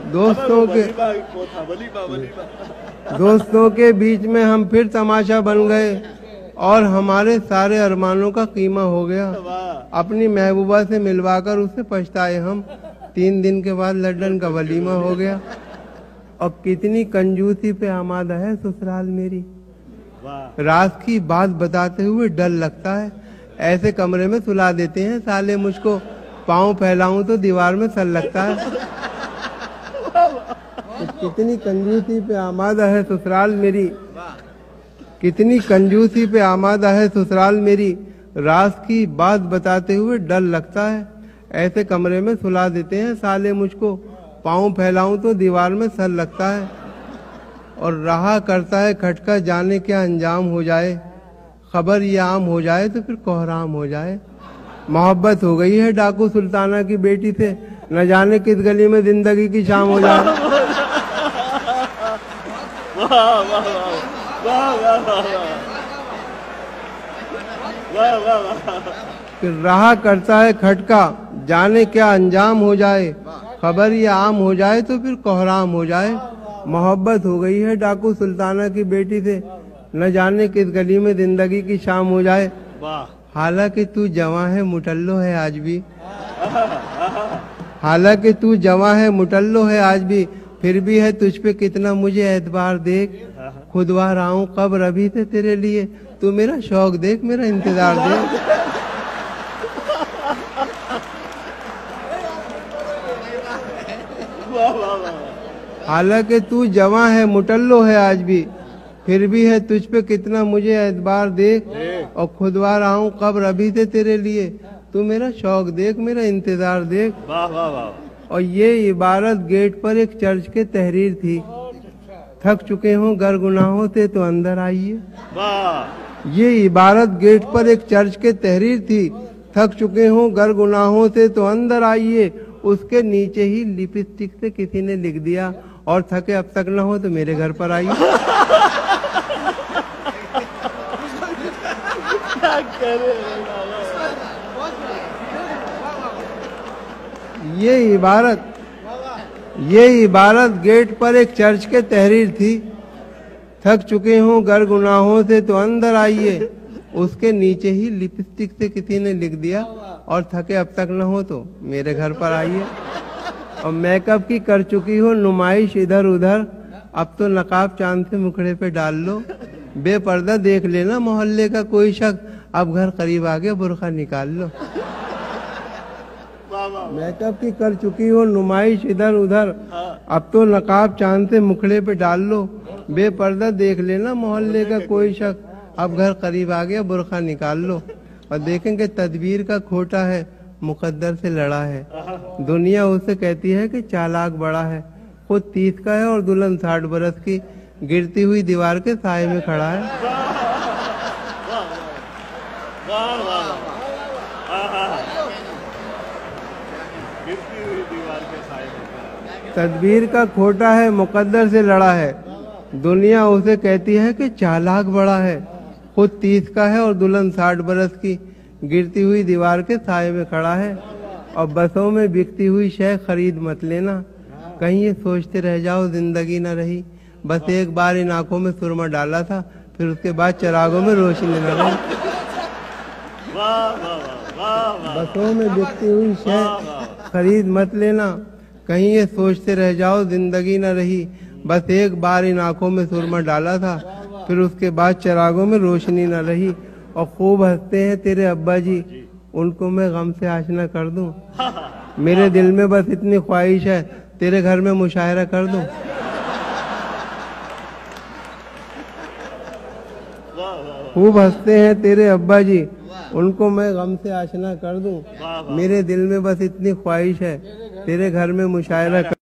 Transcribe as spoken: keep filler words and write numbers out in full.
दोस्तों के दोस्तों के बीच में हम फिर तमाशा बन गए और हमारे सारे अरमानों का कीमा हो गया। अपनी महबूबा से मिलवाकर उससे पछताए हम। तीन दिन के बाद लड्डन का वलीमा हो गया। और कितनी कंजूसी पे आमादा है ससुराल मेरी। राज की बात बताते हुए डर लगता है। ऐसे कमरे में सुला देते हैं साले मुझको। पाँव फैलाऊं तो दीवार में सर लगता है। तो कितनी कंजूसी पे आमादा है ससुराल मेरी। कितनी कंजूसी पे आमादा है ससुराल मेरी। राज की बात बताते हुए डर लगता है। ऐसे कमरे में सुला देते हैं साले मुझको। पाँव फैलाऊं तो दीवार में सर लगता है। और रहा करता है खटका, जाने क्या अंजाम हो जाए। खबर ये आम हो जाए तो फिर कोहराम हो जाए। मोहब्बत हो गई है डाकू सुल्ताना की बेटी से, न जाने किस गली में जिंदगी की शाम हो जाए। फिर रहा करता है खटका, जाने क्या अंजाम हो जाए। खबर ये आम हो जाए तो फिर कोहराम हो जाए। मोहब्बत हो गई है डाकू सुल्ताना की बेटी से, न जाने किस गली में जिंदगी की शाम हो जाए। हालांकि तू जवां है मुटल्लो है आज भी। हालांकि तू जवां है मुटल्लो है आज भी, फिर भी है तुझ पे कितना मुझे एतबार देख। खुदवा रहा हूँ कब्र अभी से तेरे लिए, तू मेरा शौक देख, मेरा इंतजार देख। हालांकि तू जवां है मुटल्लो है आज भी, फिर भी है तुझ पे कितना मुझे एतबार देख। और खुदवा रहा हूँ कब्र अभी से तेरे लिए, तू मेरा शौक देख, मेरा इंतजार देख। वाह वाह वाह। और ये इबारत गेट पर एक चर्च के तहरीर थी। थक चुके हों गर गुनाहों से तो अंदर आइए। ये इबारत गेट पर एक चर्च के तहरीर थी। थक चुके हों गर गुनाहों से तो अंदर आइए। उसके नीचे ही लिपस्टिक से किसी ने लिख दिया, और थके अब तक न हो तो मेरे घर पर आइए। ये इबारत ये इबारत गेट पर एक चर्च के तहरीर थी। थक चुके हों गर गुनाहों से तो अंदर आइए। उसके नीचे ही लिपस्टिक से किसी ने लिख दिया, और थके अब तक न हो तो मेरे घर पर आइए। और मेकअप की कर चुकी हो नुमाइश इधर उधर, अब तो नकाब चांद से मुखड़े पे डाल लो। बेपर्दा देख लेना मोहल्ले का कोई शख्स, अब घर करीब आ गया बुर्का निकाल लो। मेकअप की कर चुकी हो नुमाइश इधर उधर, अब तो नकाब चांद से मुखड़े पे डाल लो। बेपर्दा देख लेना मोहल्ले का कोई शख्स, अब घर करीब आ गया बुर्का निकाल लो। और देखेंगे तदबीर का खोटा है, मुकद्दर से लड़ा है। दुनिया उसे कहती है कि चालाक बड़ा है, खुद तीस का है और दुल्हन साठ बरस की, गिरती हुई दीवार के साए में खड़ा है। तदबीर का खोटा है, मुकद्दर से लड़ा है। दुनिया उसे कहती है कि चालाक बड़ा है, खुद तीस का है और दुल्हन साठ बरस की, गिरती हुई दीवार के साए में खड़ा है। और बसों में बिकती हुई शय खरीद मत लेना, कहीं ये सोचते रह जाओ जिंदगी न रही। बस एक बार इन आंखों में सुरमा डाला था, फिर उसके बाद चरागों में रोशनी न रही। बसों में बिकती हुई शय खरीद मत लेना, कहीं ये सोचते रह जाओ जिंदगी न रही। बस एक बार इन आंखों में सुरमा डाला था, फिर उसके बाद चरागों में रोशनी न रही। और खूब हंसते हैं तेरे अब्बा जी, उनको मैं गम से आशना कर दूं। मेरे दिल में बस इतनी ख्वाहिश है, तेरे घर में मुशायरा कर दूं। खूब हंसते हैं तेरे अब्बा जी, उनको मैं गम से आशना कर दूं। मेरे दिल में बस इतनी ख्वाहिश है, तेरे घर में मुशायरा कर